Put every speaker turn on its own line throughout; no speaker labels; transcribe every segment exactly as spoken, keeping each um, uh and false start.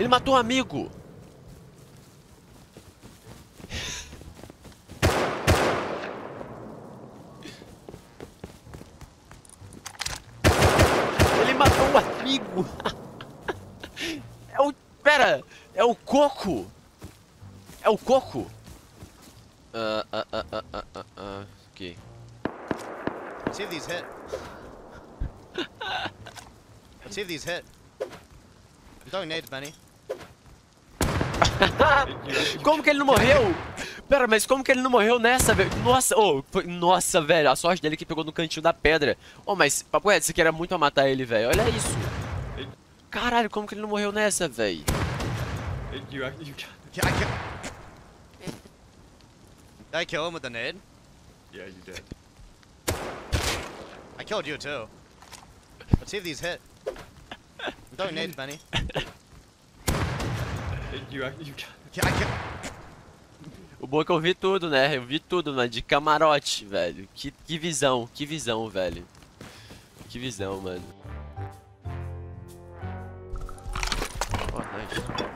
Ele matou um amigo. Ele matou um amigo. É o... Pera. É o Coco. É o Coco. Ah, ah, ah, ah, ah, ah, ah. Ok.
Let's see if these hit. Let's see if these hit. I'm throwing nades, Benny.
Como que ele não morreu? Pera, mas como que ele não morreu nessa, velho? Nossa, oh, foi... Nossa, velho, a sorte dele que pegou no cantinho da pedra. Oh, mas, papo reto, você queria muito matar ele, velho. Olha isso. Caralho, como que ele não morreu nessa, velho?
Yeah, I kill. Did I kill him with the nade?
Yeah, you did.
I killed you too. Let's see if these hit. I'm throwing nades, Benny.
You, you...
Yeah, I kill.
O bom é que eu vi tudo, né? Eu vi tudo, mano, de camarote, velho. Que, que visão, que visão, velho. Que visão, mano. Oh, nice.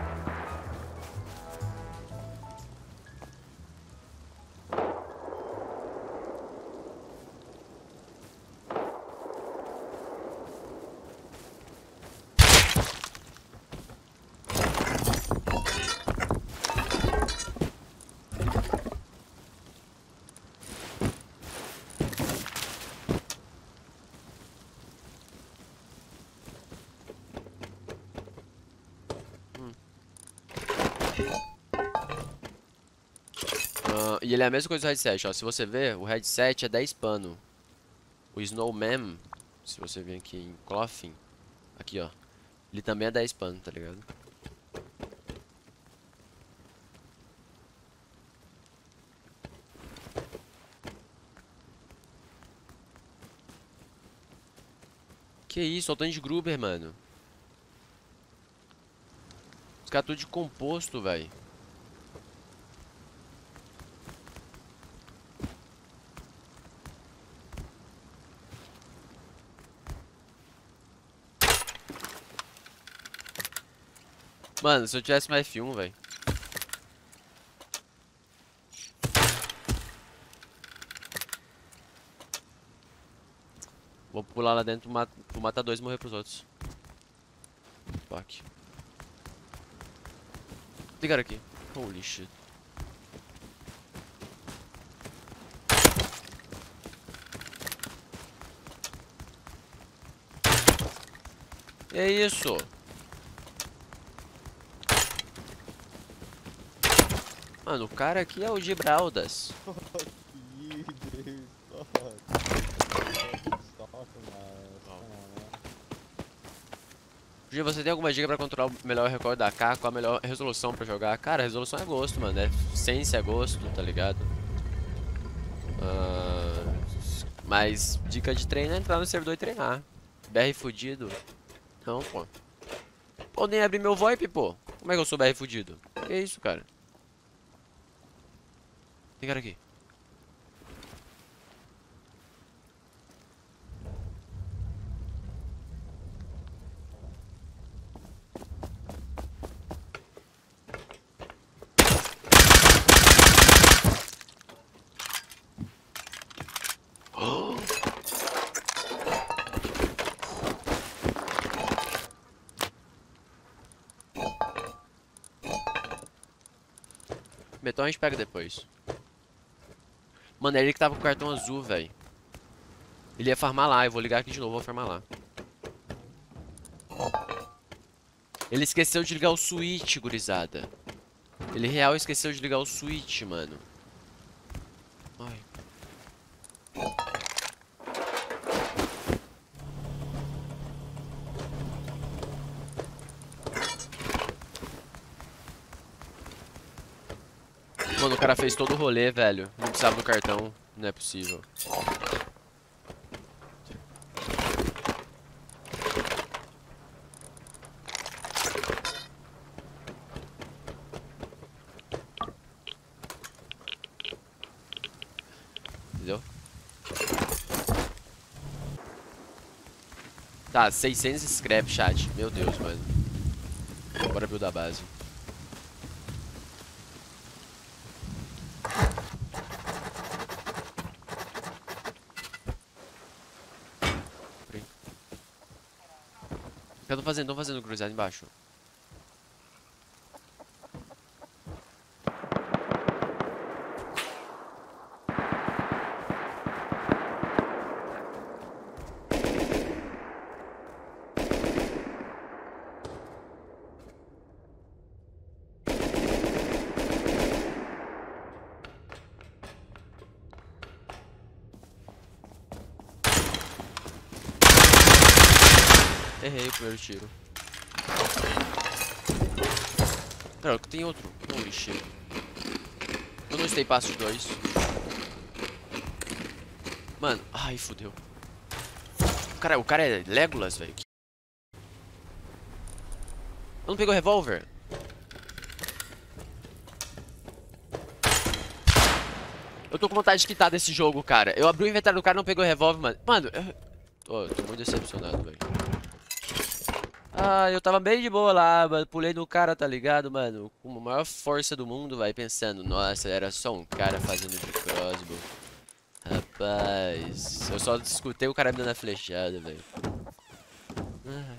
Uh, e ele é a mesma coisa do headset, ó. Se você ver, o headset é dez pano. O Snowman, se você vir aqui em Clothing, aqui ó, ele também é dez pano, tá ligado? Que isso, olha o tanto de Gruber, mano. Os caras tudo de composto, velho. Mano, se eu tivesse mais F um, velho. Vou pular lá dentro pro matar dois e morrer pros outros. Fuck. Ligaram aqui. Holy shit. É isso. Mano, o cara aqui é o Gibraldas. G, você tem alguma dica pra controlar o melhor recorde da A K? Qual a melhor resolução pra jogar? Cara, a resolução é gosto, mano. É ciência, é gosto, tá ligado? Uh, mas dica de treino é entrar no servidor e treinar. B R fudido. Não, pô. Pô, nem abri meu VoIP, pô. Como é que eu sou B R fudido? Que isso, cara? Tem cara aqui. Betão a gente pega depois. Mano, é ele que tava com o cartão azul, velho. Ele ia farmar lá, eu vou ligar aqui de novo, vou farmar lá. Ele esqueceu de ligar o switch, gurizada. Ele real esqueceu de ligar o switch, mano. Ai. Mano, o cara fez todo o rolê, velho. Não precisava do cartão. Não é possível. Entendeu? Tá, seiscentos scrap, chat. Meu Deus, mano. Bora buildar a base. O que eu tô fazendo? Tô fazendo cruzado embaixo. Errei o primeiro tiro. Cara, tem outro. Um lixeiro. Eu não stay passo de dois. Mano, ai, fodeu. Cara, o cara é Legolas, velho. Não pegou revólver? Eu tô com vontade de quitar desse jogo, cara. Eu abri o inventário do cara e não pegou revólver, mano. Mano, eu... Oh, eu tô muito decepcionado, velho. Ah, eu tava bem de boa lá, mano. Pulei no cara, tá ligado, mano? Com a maior força do mundo, vai pensando. Nossa, era só um cara fazendo de crossbow. Rapaz, eu só escutei o cara me dando a flechada, velho. Ah.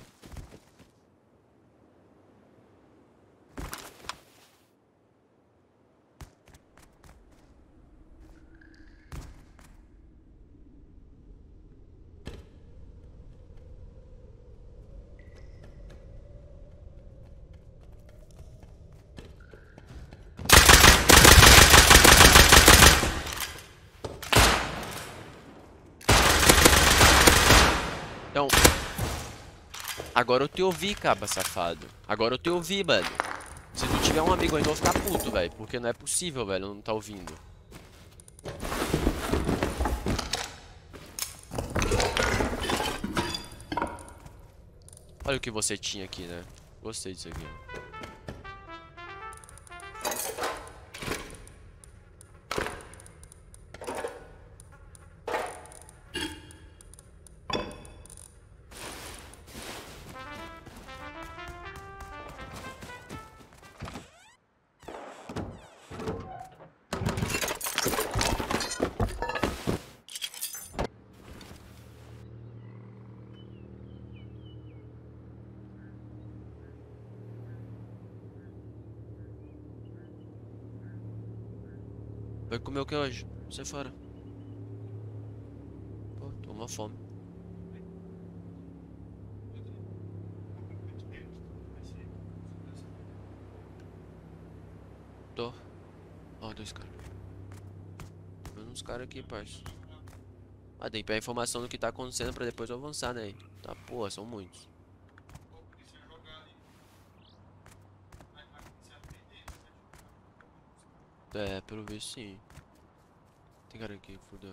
Então, agora eu te ouvi, caba safado. Agora eu te ouvi, mano. Se tu tiver um amigo ainda, eu vou ficar puto, velho. Porque não é possível, velho, não tá ouvindo. Olha o que você tinha aqui, né? Gostei disso aqui. Vai comer o que hoje? Sai fora. Pô, tô uma fome. Tô. Ó, dois caras. Tô vendo uns caras aqui, parça. Ah, tem que pegar informação do que tá acontecendo pra depois eu avançar, né? Tá, porra, são muitos. É, pelo visto sim. Tem cara aqui, fudeu.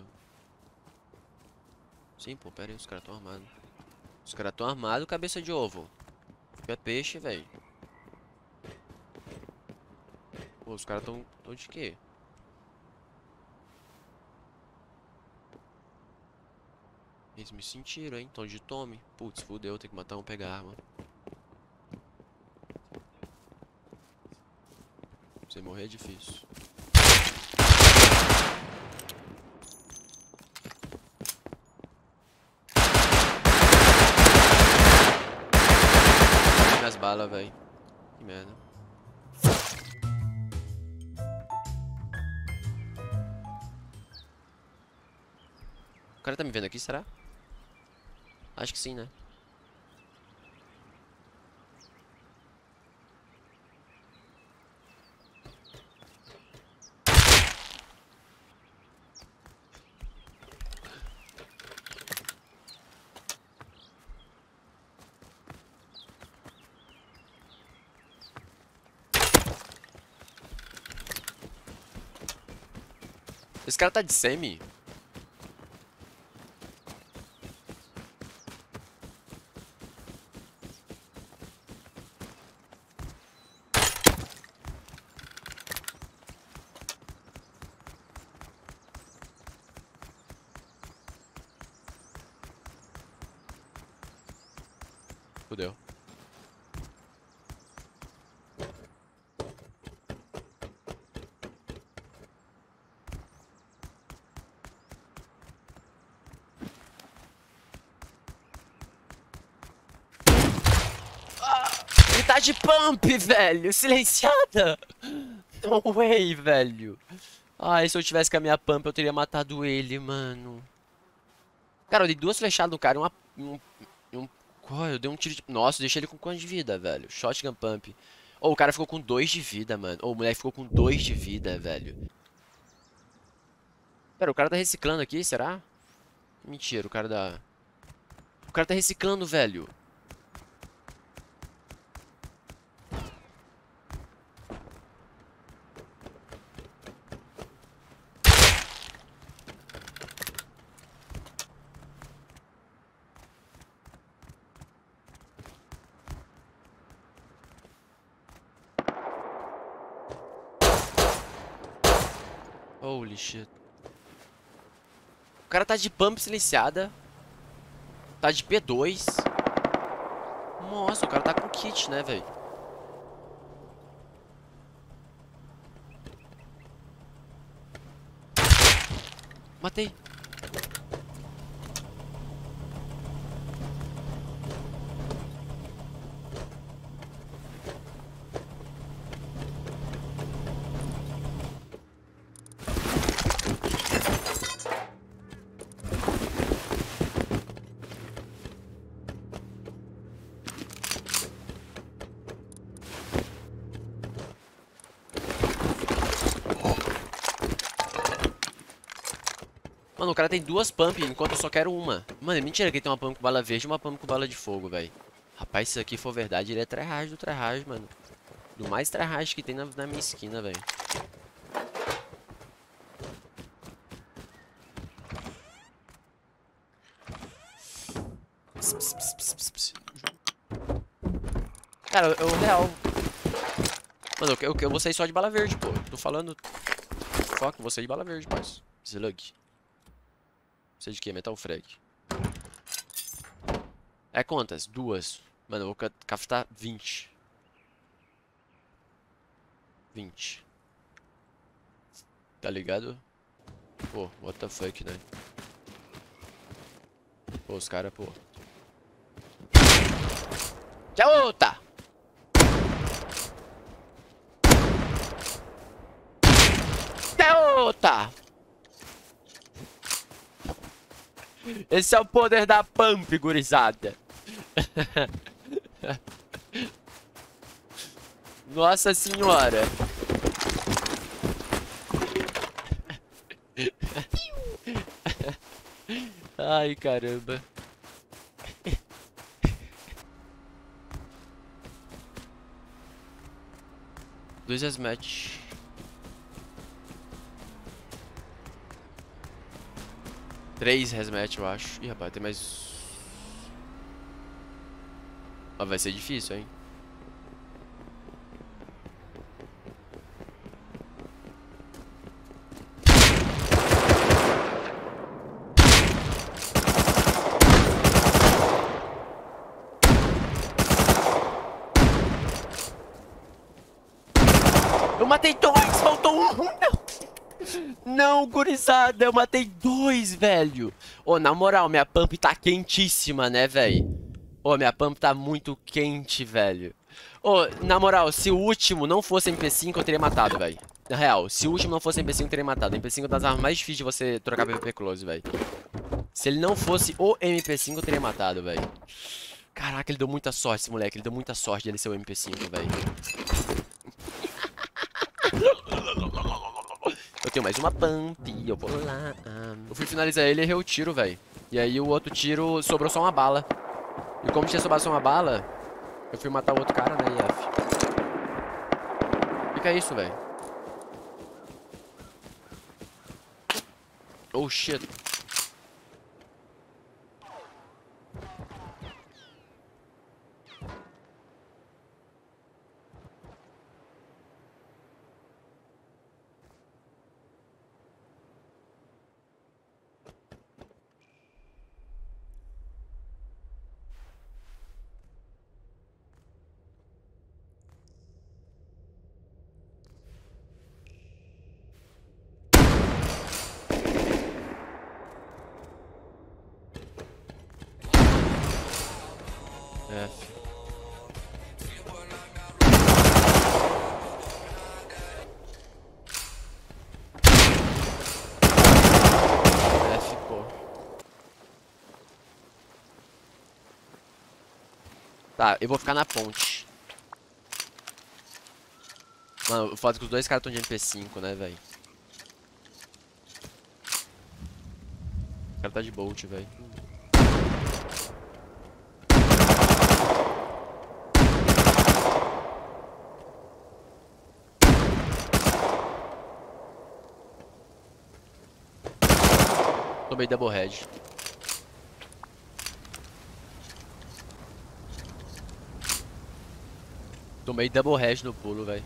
Sim, pô, pera aí, os caras tão armados. Os caras tão armados, cabeça de ovo. É peixe, velho. Pô, os caras tão, tão de quê? Eles me sentiram, hein? Tão de tome. Putz, fudeu, tem que matar um, pegar arma. Você morrer é difícil. Minhas balas, velho. Que merda. O cara tá me vendo aqui, será? Acho que sim, né? Esse cara tá de semi? Fudeu. tá de pump, velho. Silenciada. No way, velho. Ai, se eu tivesse com a minha pump, eu teria matado ele, mano. Cara, eu dei duas flechadas no cara e uma... Um, um, oh, eu dei um tiro de... Nossa, eu deixei ele com quanto de vida, velho? Shotgun pump. Ou oh, o cara ficou com dois de vida, mano. Ou oh, o moleque ficou com dois de vida, velho. Pera, o cara tá reciclando aqui, será? Mentira, o cara da... O cara tá reciclando, velho. Holy shit. O cara tá de pump silenciada. Tá de P dois. Nossa, o cara tá com kit, né, velho? Matei. Mano, o cara tem duas pump, enquanto eu só quero uma. Mano, é mentira que ele tem uma pump com bala verde e uma pump com bala de fogo, velho. Rapaz, se isso aqui for verdade, ele é tryhard do tryhard, mano. Do mais tryhard que tem na, na minha esquina, velho. Cara, eu, eu real... Mano, eu, eu, eu vou sair só de bala verde, pô. Tô falando... Fuck, vou sair de bala verde, parça. Slug. Você de que? Metal frag. É quantas? Duas. Mano, eu vou craftar vinte. vinte. Tá ligado? Pô, what the fuck, né? Pô, os caras, pô. Tchau, tá! Tchau, tá! Esse é o poder da pump, gurizada. Nossa senhora. Ai, caramba. Dois asmatch. Três resmatch, eu acho. Ih, rapaz, tem mais... Ah, vai ser difícil, hein? Eu matei dois, faltou um. Não. Não, gurizada, eu matei dois, velho. Ô, oh, na moral, minha pump tá quentíssima, né, velho? Ô, oh, minha pump tá muito quente, velho. Ô, oh, na moral, se o último não fosse M P cinco, eu teria matado, velho. Na real, se o último não fosse M P cinco, eu teria matado. M P cinco é uma das armas mais difíceis de você trocar P V P close, velho. Se ele não fosse o M P cinco, eu teria matado, velho. Caraca, ele deu muita sorte, esse moleque. Ele deu muita sorte dele ser o M P cinco, velho. Eu tenho mais uma pump, eu vou lá. Eu fui finalizar ele e errei o tiro, velho. E aí o outro tiro sobrou só uma bala. E como tinha sobrado só uma bala, eu fui matar o outro cara, né, I F. Fica isso, velho. Oh, shit. Tá, eu vou ficar na ponte. Mano, o foda é que os dois caras estão de M P cinco, né, velho? O cara tá de Bolt, velho. Tomei double head. Tomei double head no pulo, velho.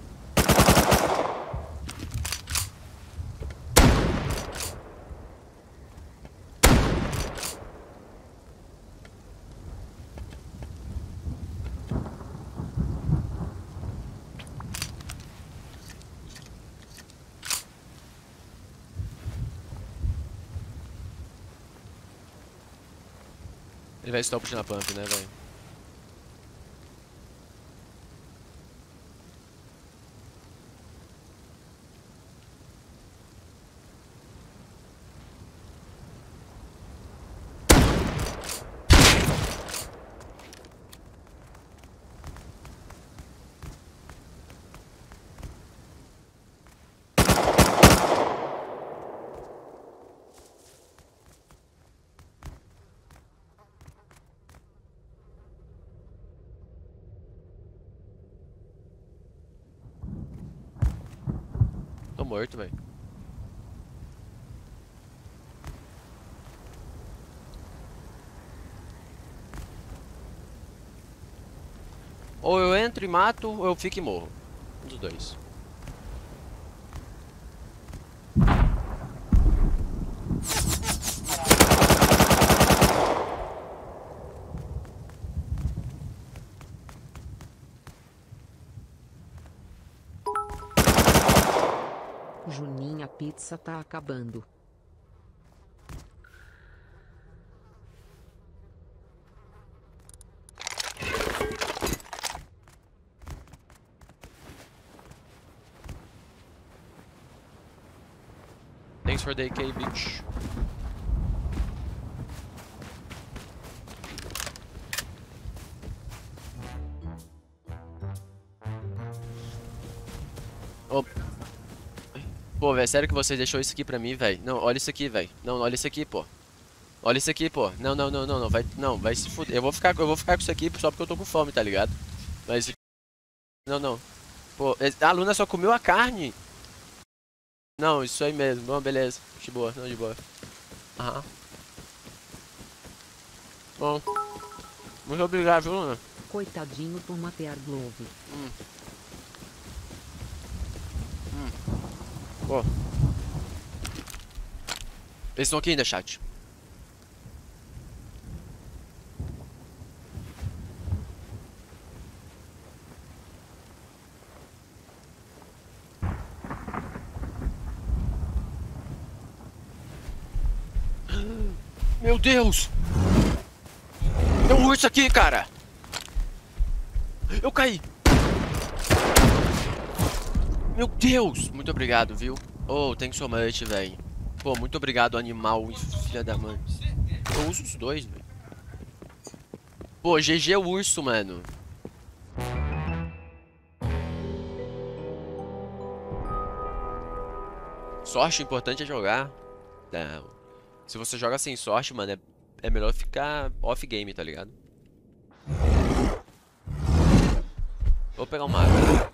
Ele vai estar puxando a pump, né, velho? Tô morto, velho. Ou eu entro e mato, ou eu fico e morro. Um dos dois.
Juninho, a pizza tá acabando.
Thanks for the A K, bitch. Oh. Pô, velho, sério que vocês deixou isso aqui pra mim, velho? Não, olha isso aqui, velho. Não, olha isso aqui, pô. Olha isso aqui, pô. Não, não, não, não, não. Vai, não, vai se fuder. Eu vou ficar, eu vou ficar com isso aqui só porque eu tô com fome, tá ligado? Mas não, não. Pô, a Luna só comeu a carne. Não, isso aí mesmo. Bom, beleza. De boa, não de boa. Aham. Bom. Muito obrigado, viu, Luna?
Coitadinho, toma Tear Glove.
Hum. Hum. Pô. Eles estão aqui ainda, chat. Meu Deus! Tem um urso aqui, cara! Eu caí! Meu Deus! Muito obrigado, viu? Oh, thanks so much, velho. Pô, muito obrigado, animal, filha da mãe. Eu uso os dois, velho. Pô, G G o urso, mano. Sorte, o importante é jogar. Não. Se você joga sem sorte, mano, é, é melhor ficar off-game, tá ligado? Vou pegar uma água.